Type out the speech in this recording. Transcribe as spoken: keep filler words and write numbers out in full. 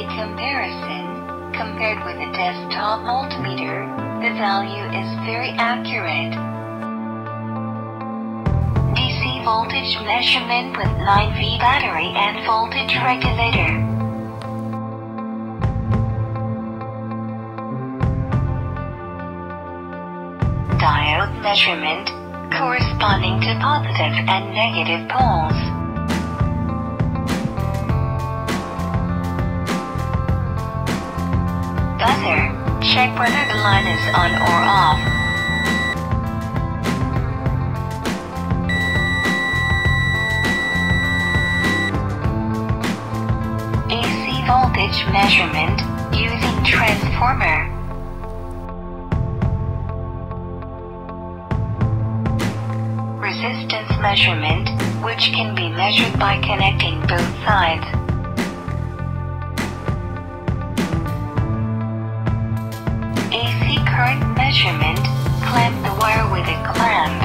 A comparison, compared with a desktop multimeter, the value is very accurate. D C voltage measurement with nine volt battery and voltage regulator. Diode measurement, corresponding to positive and negative poles. Buzzer, check whether the line is on or off. A C voltage measurement, using transformer. Resistance measurement, which can be measured by connecting both sides. A C current measurement, clamp the wire with a clamp.